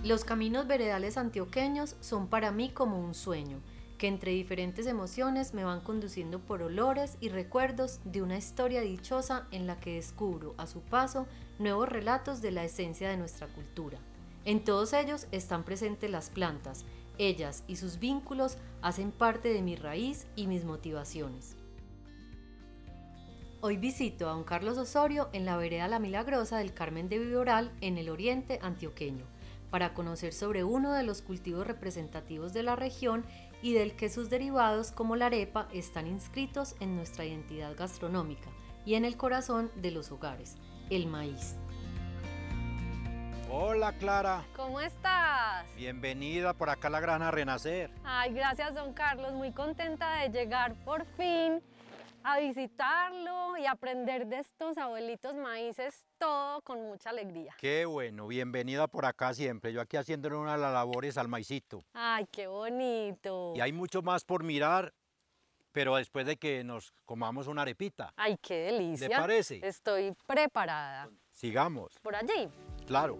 Los caminos veredales antioqueños son para mí como un sueño, que entre diferentes emociones me van conduciendo por olores y recuerdos de una historia dichosa en la que descubro a su paso nuevos relatos de la esencia de nuestra cultura. En todos ellos están presentes las plantas, ellas y sus vínculos hacen parte de mi raíz y mis motivaciones. Hoy visito a don Carlos Osorio en la vereda La Milagrosa del Carmen de Viboral en el oriente antioqueño, para conocer sobre uno de los cultivos representativos de la región y del que sus derivados como la arepa están inscritos en nuestra identidad gastronómica y en el corazón de los hogares, el maíz. Hola Clara. ¿Cómo estás? Bienvenida por acá a la Granja Renacer. Ay, gracias don Carlos, muy contenta de llegar por fin a visitarlo y aprender de estos abuelitos maíces, todo con mucha alegría. Qué bueno, bienvenida por acá siempre. Yo aquí haciéndole una de las labores al maicito. Ay, qué bonito. Y hay mucho más por mirar, pero después de que nos comamos una arepita. Ay, qué delicia. ¿Le parece? Estoy preparada. Sigamos. ¿Por allí? Claro.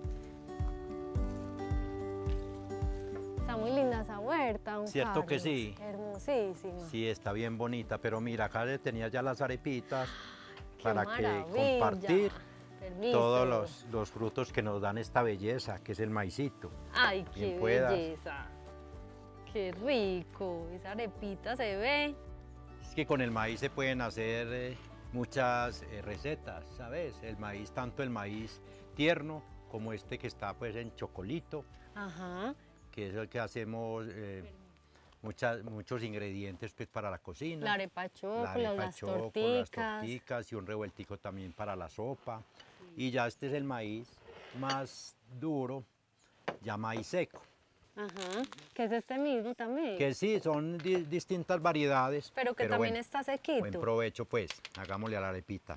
Está muy linda esa huerta, don ¿Cierto que Carlos? sí? Hermosísima. Sí, está bien bonita, pero mira, acá le tenía ya las arepitas Qué para maravilla. que compartir Permiso. todos los frutos que nos dan esta belleza, que es el maicito. Ay, qué Bien puedas. belleza. Qué rico. Esa arepita se ve. Es que con el maíz se pueden hacer muchas recetas, ¿sabes? El maíz, tanto el maíz tierno como este que está pues en chocolito, Ajá. que es el que hacemos muchos ingredientes pues para la cocina. La arepa choco, La arepa las choco, torticas. las torticas y un revueltico también para la sopa. Y ya este es el maíz más duro, ya maíz seco. Ajá. Que es este mismo también. Que sí, son distintas variedades. Pero que también bueno, está sequito. buen provecho pues, hagámosle a la arepita.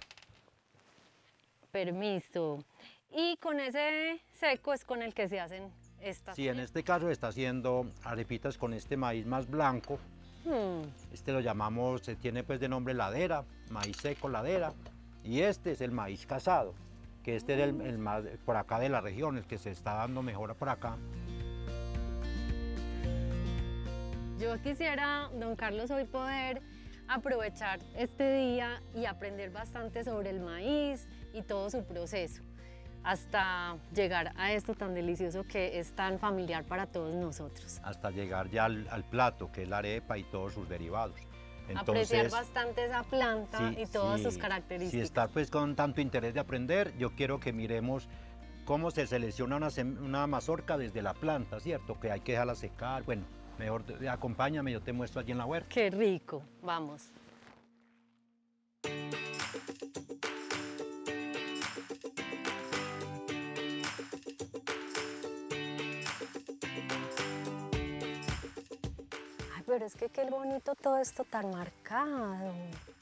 Permiso. Y con ese seco es con el que se hacen estas. Sí, en este caso está haciendo arepitas con este maíz más blanco. Este lo llamamos, se tiene pues de nombre ladera, maíz seco ladera. Y este es el maíz casado, que este es el más por acá de la región, el que se está dando mejor por acá. Yo quisiera, don Carlos, hoy poder aprovechar este día y aprender bastante sobre el maíz y todo su proceso, hasta llegar a esto tan delicioso que es tan familiar para todos nosotros. Hasta llegar ya al plato, que es la arepa y todos sus derivados. Apreciar bastante esa planta y todas sus características. Si está pues con tanto interés de aprender, yo quiero que miremos cómo se selecciona una mazorca desde la planta, ¿cierto? Que hay que dejarla secar, bueno, mejor acompáñame, yo te muestro allí en la huerta. Qué rico, vamos. Ay, pero es que qué bonito todo esto tan marcado.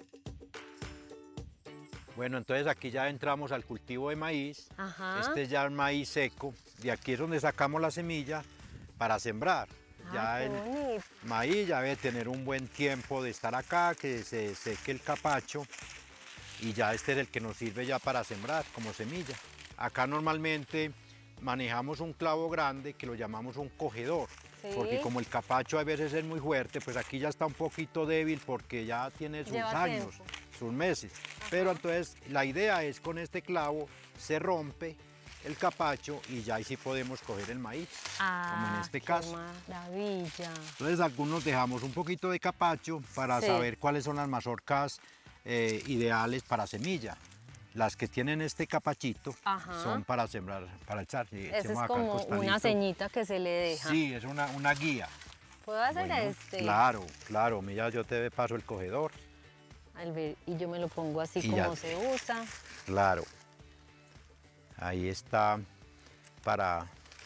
Bueno, entonces aquí ya entramos al cultivo de maíz. Ajá. Este es ya el maíz seco. De aquí es donde sacamos la semilla para sembrar. Ya Qué el bonito. maíz ya debe tener un buen tiempo de estar acá, que se seque el capacho. Y ya este es el que nos sirve ya para sembrar como semilla. Acá normalmente manejamos un clavo grande que lo llamamos un cogedor. Sí. Porque como el capacho a veces es muy fuerte, pues aquí ya está un poquito débil porque ya tiene sus Lleva años, tiempo. sus meses. Pero entonces la idea es con este clavo se rompe el capacho y ya ahí sí podemos coger el maíz, como en este caso. Qué maravilla. Entonces algunos dejamos un poquito de capacho para Sí. saber cuáles son las mazorcas ideales para semilla. Las que tienen este capachito Ajá. son para sembrar, para echar. Ese es Echemos acá el como una costalito. ceñita que se le deja. Sí, es una guía. ¿Puedo hacer Bueno, este? Claro, claro. Mira, yo te paso el cogedor. Al ver, y yo me lo pongo así Y como ya. se usa. Claro. Ahí está para...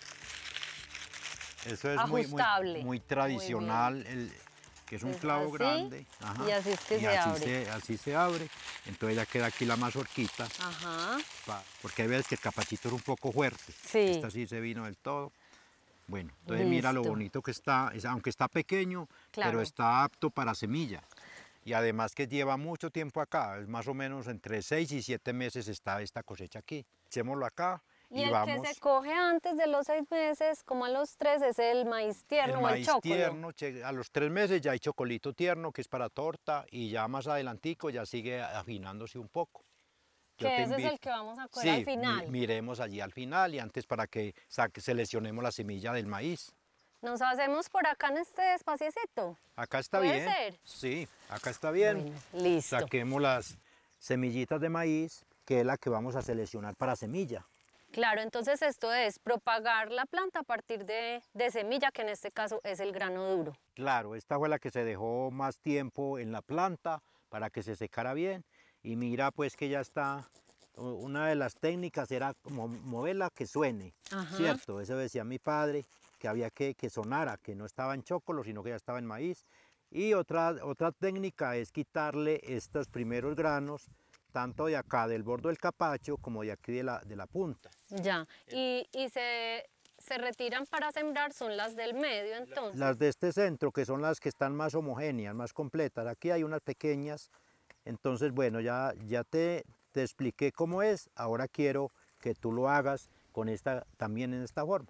Eso es Ajustable. muy tradicional, que es un Es clavo así, grande. Ajá, y así es que y se así abre. así se abre. Entonces ya queda aquí la mazorquita. Ajá. Porque hay veces que el capachito es un poco fuerte. Sí. Esta sí se vino del todo. Bueno, entonces mira lo Listo. bonito que está, aunque está pequeño, Claro. pero está apto para semilla. Y además que lleva mucho tiempo acá, es más o menos entre 6 y 7 meses está esta cosecha aquí. Echémoslo acá Y el que se coge antes de los 6 meses, como a los 3, es el maíz tierno o el chocolo. Tierno, a los 3 meses ya hay chocolito tierno, que es para torta, y ya más adelantico ya sigue afinándose un poco. Que ese es el que vamos a coger al final. Miremos allí al final y antes para que seleccionemos la semilla del maíz. ¿Nos hacemos por acá en este espaciecito? Acá está bien. ¿Puede ser? Sí, acá está bien. Bueno, listo. Saquemos las semillitas de maíz, que es la que vamos a seleccionar para semilla. Claro, entonces esto es propagar la planta a partir de semilla, que en este caso es el grano duro. Claro, esta fue la que se dejó más tiempo en la planta para que se secara bien. Y mira pues que ya está, una de las técnicas era como moverla que suene, ¿cierto? Eso decía mi padre, que había que sonara, que no estaba en chocolo, sino que ya estaba en maíz. Y otra técnica es quitarle estos primeros granos, tanto de acá del borde del capacho como de aquí de la punta. Ya, y se retiran para sembrar, son las del medio entonces. Las de este centro, que son las que están más homogéneas, más completas. Aquí hay unas pequeñas, entonces bueno, ya te expliqué cómo es, ahora quiero que tú lo hagas con también en esta forma.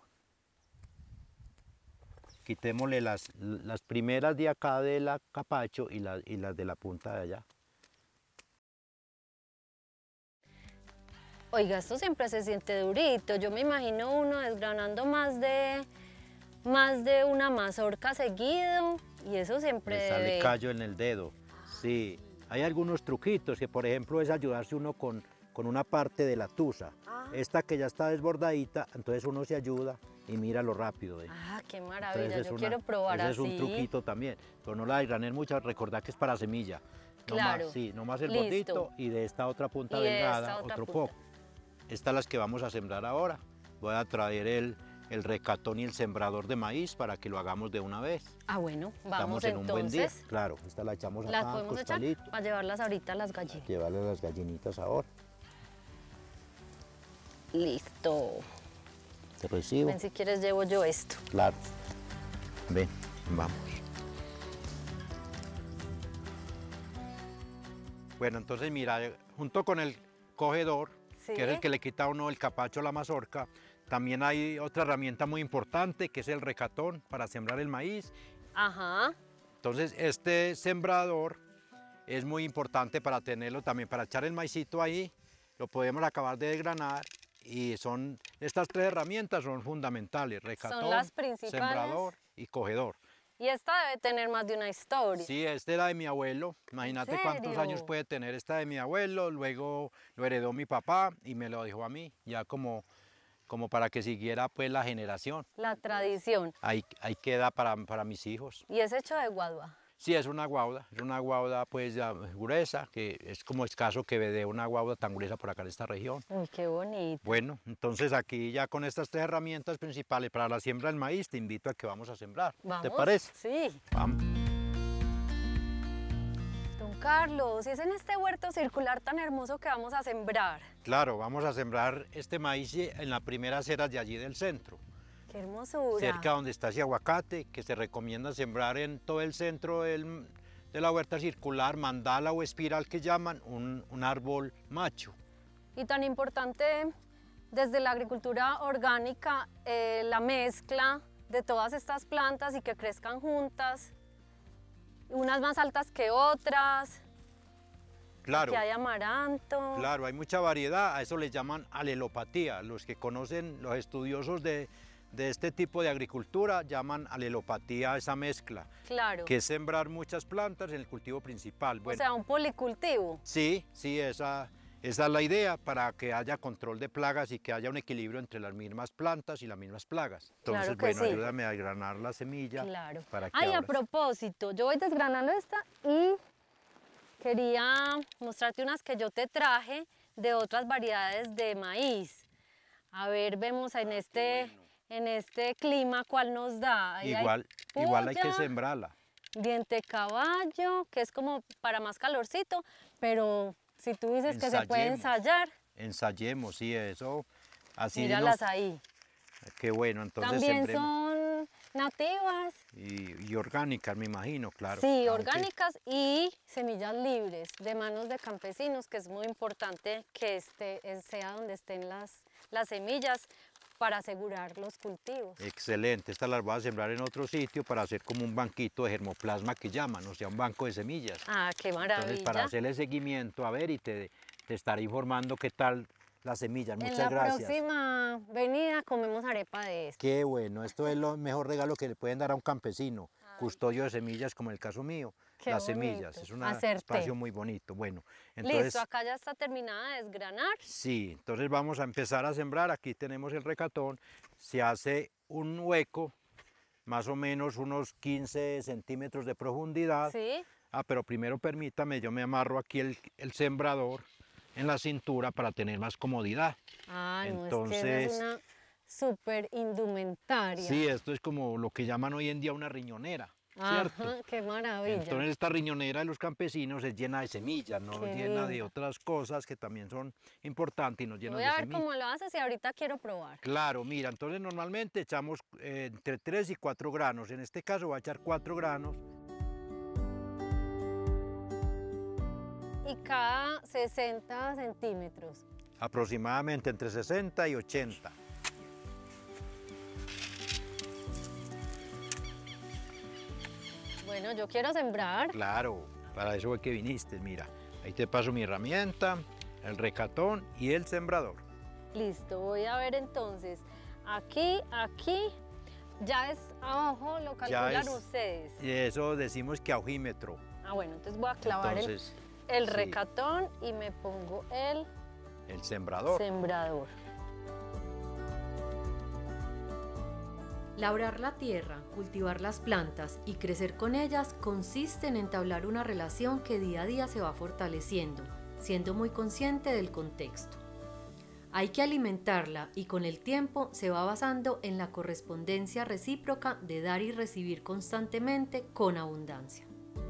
Quitémosle las primeras de acá de la capacho y las de la punta de allá. Oiga, esto siempre se siente durito. Yo me imagino uno desgranando más de una mazorca seguido y eso siempre Le sale callo en el dedo. Sí, hay algunos truquitos que por ejemplo es ayudarse uno con una parte de la tusa. Esta que ya está desbordadita, entonces uno se ayuda y mira lo rápido. Ah, qué maravilla, yo quiero probar ese así. Es un truquito también, pero no la desgranen mucho, recordad que es para semilla. Claro. Nomás el bordito y de esta otra punta delgada, otro poco. Estas las que vamos a sembrar ahora. Voy a traer el recatón y el sembrador de maíz para que lo hagamos de una vez. Ah, bueno, vamos en un buen día. Claro, esta la echamos acá, ¿las podemos echar para llevarlas ahorita a las gallinas? Llevarle a las gallinitas ahora. Listo. Te recibo. Ven, si quieres llevo yo esto. Claro. Ven, vamos. Bueno, entonces mira, junto con el cogedor, que es el que le quita a uno el capacho a la mazorca, también hay otra herramienta muy importante que es el recatón para sembrar el maíz. Ajá. Entonces este sembrador es muy importante para tenerlo también, para echar el maicito ahí, lo podemos acabar de desgranar y estas 3 herramientas son fundamentales, recatón, son las principales. Sembrador y cogedor. Y esta debe tener más de una historia. Sí, esta era de mi abuelo. Imagínate cuántos años puede tener esta de mi abuelo. Luego lo heredó mi papá y me lo dejó a mí, ya como para que siguiera pues la generación. La tradición. Ahí queda para mis hijos. ¿Y es hecho de guadua? Sí, es una guauda pues ya gruesa, que es como escaso que dé una guauda tan gruesa por acá en esta región. Uy, qué bonito. Bueno, entonces aquí ya con estas 3 herramientas principales para la siembra del maíz, te invito a que vamos a sembrar. ¿Vamos? ¿Te parece? Sí. Vamos. Don Carlos, ¿y es en este huerto circular tan hermoso que vamos a sembrar? Claro, vamos a sembrar este maíz en la primera acera de allí del centro. ¡Qué hermosura! Cerca donde está ese aguacate, que se recomienda sembrar en todo el centro de la huerta circular, mandala o espiral que llaman, un árbol macho. Y tan importante desde la agricultura orgánica, la mezcla de todas estas plantas y que crezcan juntas, unas más altas que otras. Claro. Que hay amaranto. Claro, hay mucha variedad, a eso le llaman alelopatía. Los que conocen, los estudiosos de este tipo de agricultura llaman alelopatía a esa mezcla. Claro. Que es sembrar muchas plantas en el cultivo principal. Bueno, o sea, un policultivo. Sí, esa es la idea, para que haya control de plagas y que haya un equilibrio entre las mismas plantas y las mismas plagas. Entonces, claro que bueno, sí. ayúdame a desgranar la semilla. Claro. Para que a propósito, yo voy desgranando esta y quería mostrarte unas que yo te traje de otras variedades de maíz. A ver, vemos en este clima cuál nos da. Ahí igual hay que sembrarla. Diente caballo, que es como para más calorcito, pero si tú dices que se puede ensayar. Ensayemos, sí, eso. Así míralas ahí. Qué bueno, entonces también son nativas. Y orgánicas, me imagino, claro. Sí, orgánicas y semillas libres de manos de campesinos, que es muy importante que sea donde estén las las semillas para asegurar los cultivos. Excelente, estas las voy a sembrar en otro sitio para hacer como un banquito de germoplasma que llaman, o sea, un banco de semillas. Ah, qué maravilla. Entonces, para hacerle seguimiento, a ver, y te estaré informando qué tal las semillas. Muchas gracias. En la próxima venida comemos arepa de esto. Qué bueno, esto es lo mejor regalo que le pueden dar a un campesino, custodio de semillas como el caso mío. Qué las bonito. semillas, es un Hacer espacio té. muy bonito. Bueno, entonces, Listo, acá ya está terminada de desgranar. sí, entonces vamos a empezar a sembrar. Aquí tenemos el recatón, se hace un hueco, más o menos unos 15 centímetros de profundidad. Sí. Pero primero permítame, yo me amarro aquí el sembrador en la cintura para tener más comodidad. Ah, no, Entonces, es que es una súper indumentaria. sí, esto es como lo que llaman hoy en día una riñonera, ¿cierto? Ajá, qué maravilla. Entonces esta riñonera de los campesinos es llena de semillas, no Qué llena de linda. otras cosas que también son importantes y nos llenan Voy de a ver semillas. cómo lo haces y ahorita quiero probar. Claro, mira, entonces normalmente echamos entre 3 y 4 granos, en este caso voy a echar 4 granos. Y cada 60 centímetros. Aproximadamente entre 60 y 80. Bueno, yo quiero sembrar. Claro, para eso fue que viniste, mira. Ahí te paso mi herramienta, el recatón y el sembrador. Listo, voy a ver entonces. Aquí, ya es a ojo, lo calculan ustedes. Y eso decimos que a ojímetro. Ah, bueno, entonces voy a clavar Entonces, el sí, recatón y me pongo el el sembrador. sembrador. Labrar la tierra, cultivar las plantas y crecer con ellas consiste en entablar una relación que día a día se va fortaleciendo, siendo muy consciente del contexto. Hay que alimentarla y con el tiempo se va basando en la correspondencia recíproca de dar y recibir constantemente con abundancia.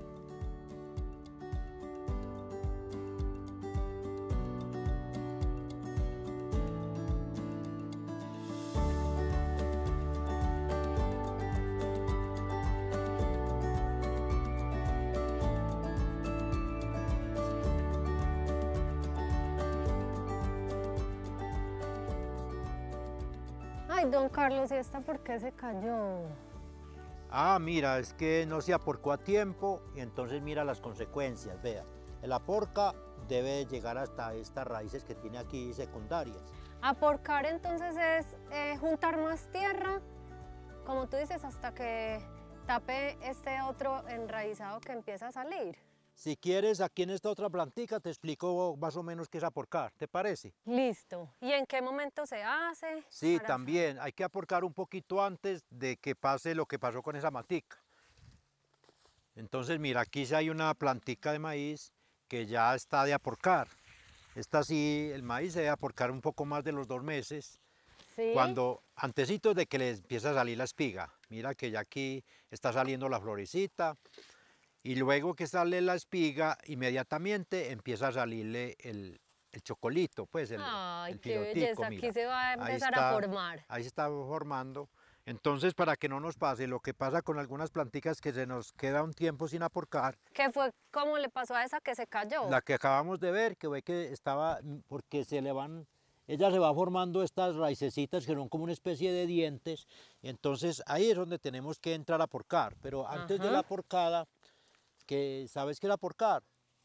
Ay, don Carlos, ¿y esta por qué se cayó? Ah, mira, es que no se aporcó a tiempo y entonces mira las consecuencias, vea. El aporca debe llegar hasta estas raíces que tiene aquí secundarias. Aporcar entonces es juntar más tierra, como tú dices, hasta que tape este otro enraizado que empieza a salir. Si quieres, aquí en esta otra plantica te explico más o menos qué es aporcar, ¿te parece? Listo. ¿Y en qué momento se hace? Sí, Para también hay que aporcar un poquito antes de que pase lo que pasó con esa matica. Entonces, mira, aquí sí hay una plantica de maíz que ya está de aporcar. Esta sí, el maíz se debe aporcar un poco más de los 2 meses, Sí. cuando antecitos de que le empiece a salir la espiga. Mira que ya aquí está saliendo la florecita y luego que sale la espiga, inmediatamente empieza a salirle el chocolito, pues Ay, el qué pilotico, belleza. mira. Aquí se va a Ahí empezar está, a formar. Ahí se está formando. Entonces, para que no nos pase lo que pasa con algunas planticas que se nos queda un tiempo sin aporcar, ¿Qué fue como le pasó a esa que se cayó? la que acabamos de ver, que ve que estaba, porque ella se va formando estas raicecitas que son como una especie de dientes, y entonces ahí es donde tenemos que entrar a aporcar, pero antes de Ajá. la aporcada, ¿sabes qué es aporcar?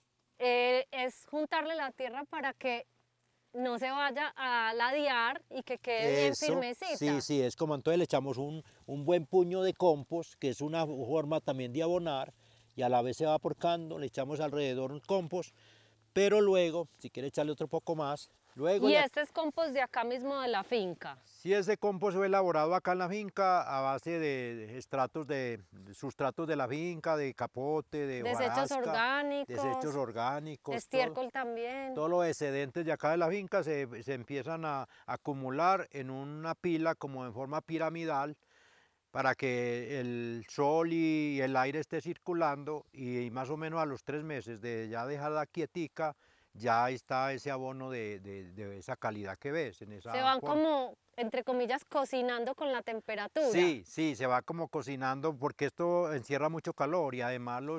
Es juntarle la tierra para que no se vaya a ladear y que quede bien Eso, firmecita. sí, sí, es como entonces le echamos un buen puño de compost, que es una forma también de abonar, y a la vez se va aporcando, le echamos alrededor un compost, pero luego, si quiere echarle otro poco más, luego Y este es compost de acá mismo de la finca. si ese compost fue elaborado acá en la finca a base de extractos de sustratos de la finca, de capote, de Desechos hojarasca, orgánicos. desechos orgánicos, Estiércol también. todos los excedentes de acá de la finca se empiezan a acumular en una pila como en forma piramidal para que el sol y el aire esté circulando y más o menos a los 3 meses de ya dejarla quietica, ya está ese abono de esa calidad que ves. En esa Se van forma. como, entre comillas, cocinando con la temperatura. Sí, sí, se va como cocinando porque esto encierra mucho calor y además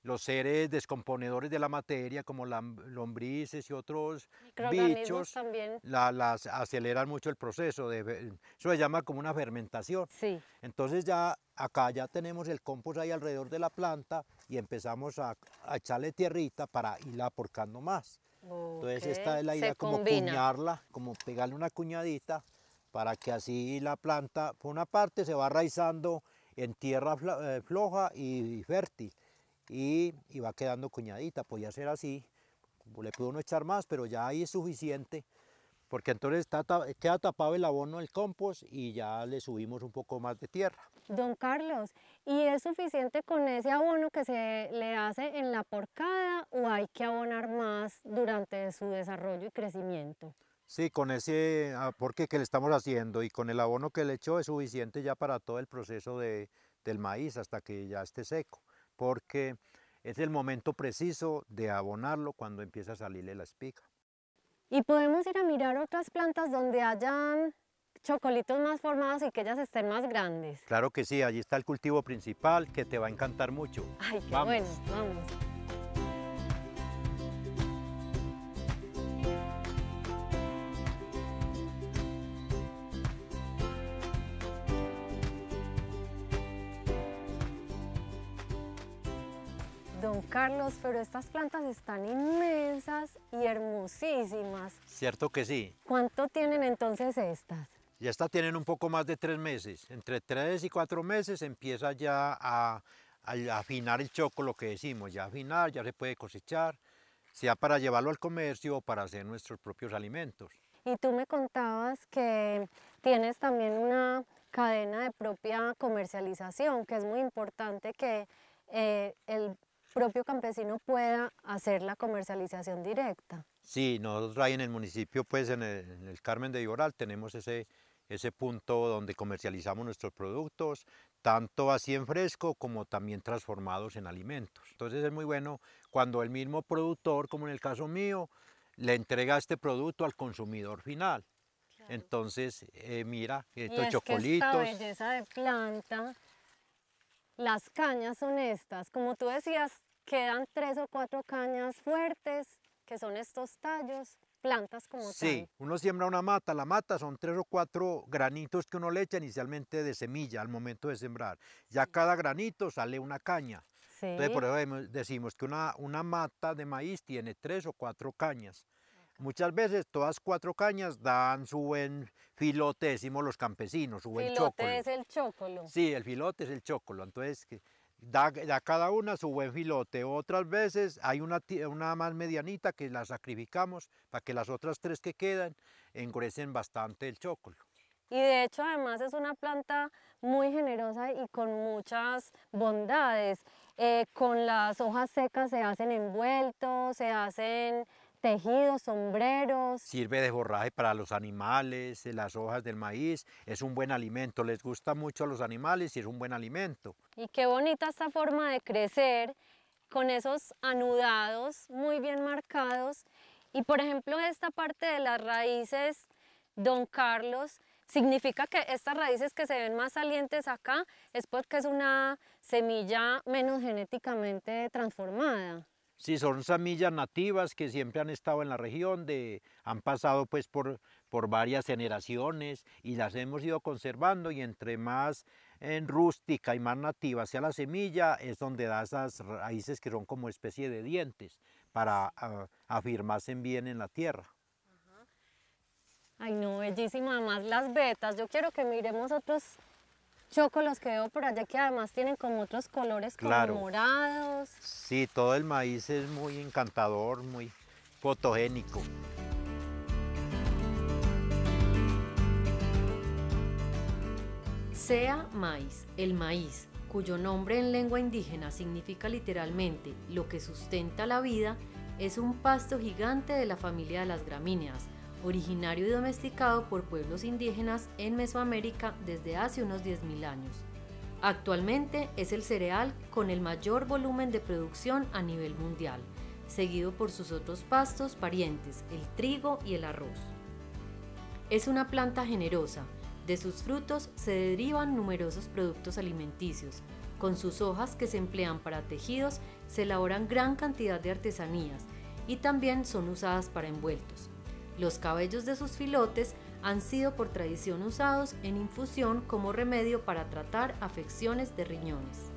los seres descomponedores de la materia, como lombrices y otros Microorganismos bichos, también. las aceleran mucho el proceso. Eso se llama como una fermentación. Sí. Entonces ya acá ya tenemos el compost ahí alrededor de la planta y empezamos a echarle tierrita para irla aporcando más. Entonces Ok, esta es la se idea, como combina. cuñarla, como pegarle una cuñadita para que así la planta, por una parte se va raizando en tierra floja y fértil y va quedando cuñadita. Podría ser así, le puede uno echar más, pero ya ahí es suficiente, porque entonces queda tapado el abono del compost y ya le subimos un poco más de tierra. Don Carlos, ¿y es suficiente con ese abono que se le hace en la porcada o hay que abonar más durante su desarrollo y crecimiento? Sí, con ese aporte que le estamos haciendo y con el abono que le echó es suficiente ya para todo el proceso del maíz hasta que ya esté seco, porque es el momento preciso de abonarlo cuando empieza a salirle la espiga. Y podemos ir a mirar otras plantas donde hayan chocolitos más formados y que ellas estén más grandes. Claro que sí, allí está el cultivo principal que te va a encantar mucho. Ay, qué Vamos. bueno, vamos. Don Carlos, pero estas plantas están inmensas y hermosísimas. Cierto que sí. ¿Cuánto tienen entonces estas? Ya estas tienen un poco más de 3 meses. Entre 3 y 4 meses empieza ya a afinar el choco, lo que decimos. Ya afinar, ya se puede cosechar, sea para llevarlo al comercio o para hacer nuestros propios alimentos. Y tú me contabas que tienes también una cadena de propia comercialización, que es muy importante que el propio campesino pueda hacer la comercialización directa. Sí, nosotros ahí en el municipio, pues en el Carmen de Viboral, tenemos ese punto donde comercializamos nuestros productos, tanto así en fresco como también transformados en alimentos. Entonces es muy bueno cuando el mismo productor, como en el caso mío, le entrega este producto al consumidor final. Claro. Entonces, mira, estos chocolitos. Que esta belleza de planta, las cañas son estas, como tú decías, quedan 3 o 4 cañas fuertes, que son estos tallos, plantas como tal. Sí, uno siembra una mata, la mata son 3 o 4 granitos que uno le echa inicialmente de semilla al momento de sembrar. Ya cada granito sale una caña. Sí. Entonces por eso decimos que una mata de maíz tiene 3 o 4 cañas. Muchas veces todas 4 cañas dan su buen filote, decimos los campesinos, su buen chocolo. ¿Filote es el chocolo? Sí, el filote es el chocolo, entonces da cada una su buen filote. Otras veces hay una más medianita que la sacrificamos para que las otras 3 que quedan engruesen bastante el chocolo. Y de hecho además es una planta muy generosa y con muchas bondades. Con las hojas secas se hacen envueltos, se hacen tejidos, sombreros. Sirve de forraje para los animales, las hojas del maíz, es un buen alimento, les gusta mucho a los animales y es un buen alimento. Y qué bonita esta forma de crecer, con esos anudados muy bien marcados. Y por ejemplo esta parte de las raíces, don Carlos, significa que estas raíces que se ven más salientes acá es porque es una semilla menos genéticamente transformada. Sí, son semillas nativas que siempre han estado en la región, han pasado pues por varias generaciones y las hemos ido conservando, y entre más rústica y más nativa sea la semilla es donde da esas raíces que son como especie de dientes para afirmarse bien en la tierra. Ay no, bellísimo, además las vetas. Yo quiero que miremos otros chocolos que veo por allá que además tienen como otros colores como Claro. morados. Sí, todo el maíz es muy encantador, muy fotogénico. Sea maíz, el maíz, cuyo nombre en lengua indígena significa literalmente lo que sustenta la vida, es un pasto gigante de la familia de las gramíneas, originario y domesticado por pueblos indígenas en Mesoamérica desde hace unos 10.000 años. Actualmente es el cereal con el mayor volumen de producción a nivel mundial, seguido por sus otros pastos parientes, el trigo y el arroz. Es una planta generosa, De sus frutos se derivan numerosos productos alimenticios. Con sus hojas, que se emplean para tejidos, se elaboran gran cantidad de artesanías y también son usadas para envueltos. Los cabellos de sus filotes han sido por tradición usados en infusión como remedio para tratar afecciones de riñones.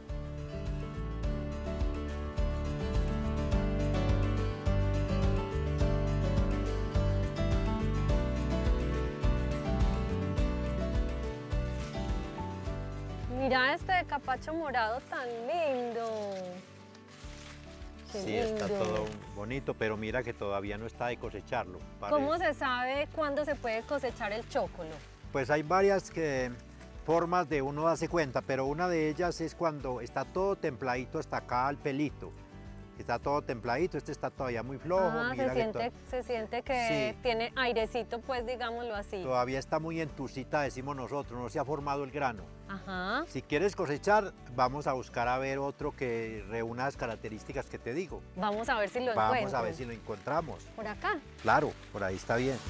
Mira este capacho morado tan lindo. Qué Sí, está lindo. todo bonito, pero mira que todavía no está de cosecharlo. ¿Cómo se sabe cuándo se puede cosechar el chocolo? Pues hay varias formas de uno darse cuenta, pero una de ellas es cuando está todo templadito hasta acá al pelito. Está todo templadito, este está todavía muy flojo. Ah, mira que se siente que Sí. tiene airecito, pues digámoslo así. todavía está muy entusita, decimos nosotros, no se ha formado el grano. Ajá. Si quieres cosechar, vamos a buscar a ver otro que reúna las características que te digo. Vamos a ver si lo Vamos encuentro. a ver si lo encontramos. Por acá. Claro, por ahí está bien.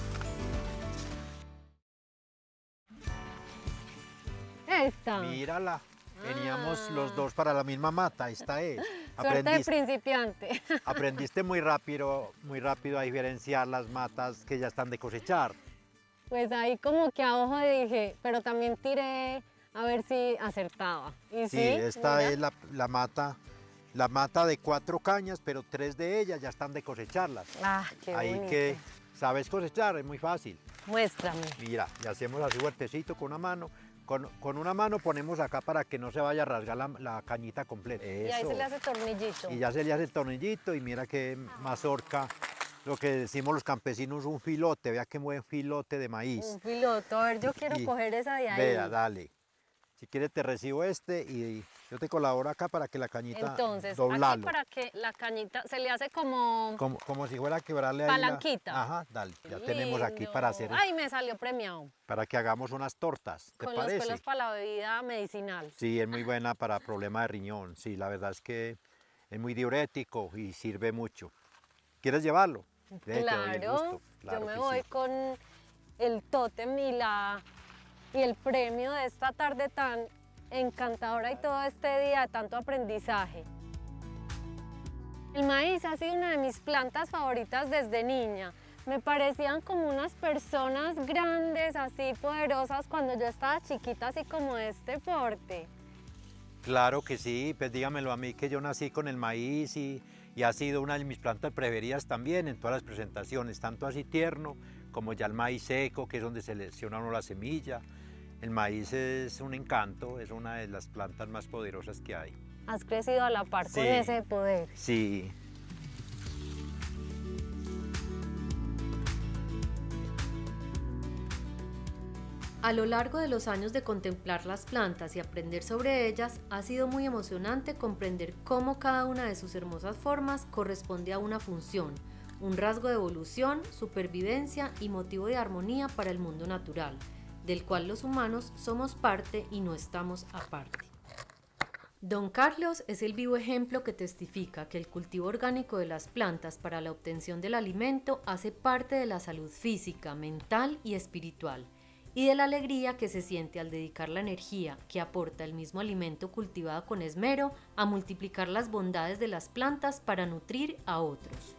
Esta. Mírala, teníamos Ah. los dos para la misma mata, esta es. Suerte de principiante. Aprendiste muy rápido a diferenciar las matas que ya están de cosechar. Pues ahí como que a ojo dije, pero también tiré a ver si acertaba. Y Sí, sí, esta mira. es la mata de 4 cañas, pero 3 de ellas ya están de cosecharlas. Ah, qué Ahí bonito. que sabes cosechar, es muy fácil. Muéstrame. Mira, y hacemos así fuertecito con una mano. Con una mano ponemos acá para que no se vaya a rasgar la cañita completa. Y ahí se le Eso. hace tornillito. Y ya se le hace el tornillito y mira qué mazorca, lo que decimos los campesinos, un filote, vea qué buen filote de maíz. Un piloto. A ver, yo quiero Y coger esa de ahí. Vea, dale. Si quieres te recibo este y yo te colaboro acá para que la cañita Entonces, aquí doblalo. para que la cañita se le hace como Como si fuera a quebrarle ahí palanquita. Ajá, dale. Ya tenemos aquí Lindo. para hacer, Ay, me salió premiado. para que hagamos unas tortas, ¿te Con los parece? pelos para la bebida medicinal. Sí, es muy buena para problemas de riñón. Sí, la verdad es que es muy diurético y sirve mucho. ¿Quieres llevarlo? Ve, te doy el Claro, gusto. Claro yo me que voy sí. con el tótem y el premio de esta tarde tan encantadora y todo este día de tanto aprendizaje. El maíz ha sido una de mis plantas favoritas desde niña. Me parecían como unas personas grandes, así poderosas, cuando yo estaba chiquita, así como de este porte. Claro que sí, pues dígamelo a mí que yo nací con el maíz y ha sido una de mis plantas preferidas también en todas las presentaciones, tanto así tierno como ya el maíz seco, que es donde selecciona uno la semilla. El maíz es un encanto, es una de las plantas más poderosas que hay. Has crecido a la par con Sí. ese poder. Sí. A lo largo de los años de contemplar las plantas y aprender sobre ellas, ha sido muy emocionante comprender cómo cada una de sus hermosas formas corresponde a una función, un rasgo de evolución, supervivencia y motivo de armonía para el mundo natural, del cual los humanos somos parte y no estamos aparte. Don Carlos es el vivo ejemplo que testifica que el cultivo orgánico de las plantas para la obtención del alimento hace parte de la salud física, mental y espiritual, y de la alegría que se siente al dedicar la energía que aporta el mismo alimento cultivado con esmero a multiplicar las bondades de las plantas para nutrir a otros.